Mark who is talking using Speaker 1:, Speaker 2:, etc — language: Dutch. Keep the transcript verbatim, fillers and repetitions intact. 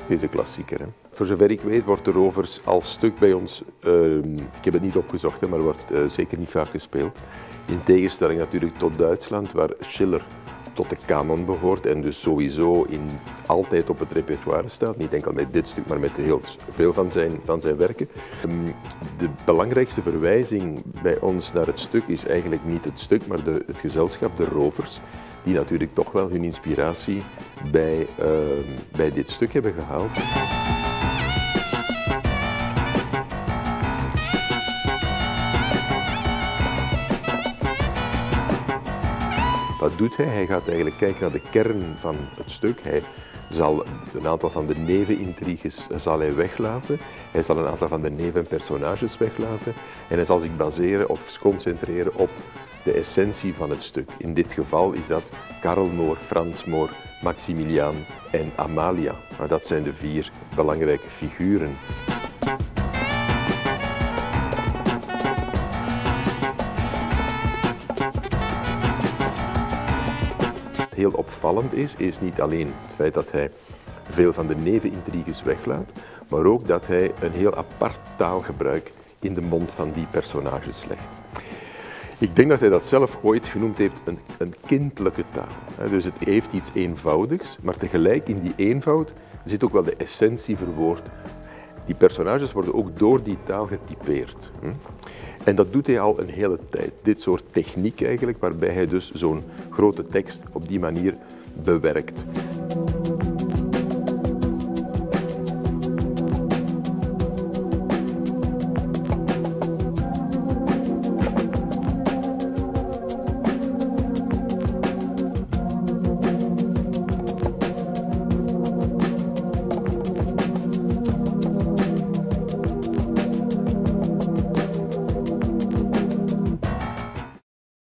Speaker 1: Deze klassieker. Hè. Voor zover ik weet wordt de Rovers als stuk bij ons, uh, ik heb het niet opgezocht, hè, maar wordt uh, zeker niet vaak gespeeld. In tegenstelling natuurlijk tot Duitsland, waar Schiller tot de kanon behoort en dus sowieso in, altijd op het repertoire staat. Niet enkel met dit stuk, maar met heel veel van zijn, van zijn werken. Um, de belangrijkste verwijzing bij ons naar het stuk is eigenlijk niet het stuk, maar de, het gezelschap, de Rovers, die natuurlijk toch wel hun inspiratie bij, uh, bij dit stuk hebben gehaald. Wat doet hij? Hij gaat eigenlijk kijken naar de kern van het stuk. Hij zal een aantal van de nevenintriges zal hij weglaten. Hij zal een aantal van de nevenpersonages weglaten. En hij zal zich baseren of concentreren op de essentie van het stuk. In dit geval is dat Karl Moor, Frans Moor, Maximiliaan en Amalia. Maar dat zijn de vier belangrijke figuren. Heel opvallend is, is niet alleen het feit dat hij veel van de nevenintriges weglaat, maar ook dat hij een heel apart taalgebruik in de mond van die personages legt. Ik denk dat hij dat zelf ooit genoemd heeft een, een kindelijke taal. Dus het heeft iets eenvoudigs, maar tegelijk in die eenvoud zit ook wel de essentie verwoord. Die personages worden ook door die taal getypeerd. En dat doet hij al een hele tijd. Dit soort techniek eigenlijk, waarbij hij dus zo'n grote tekst op die manier bewerkt.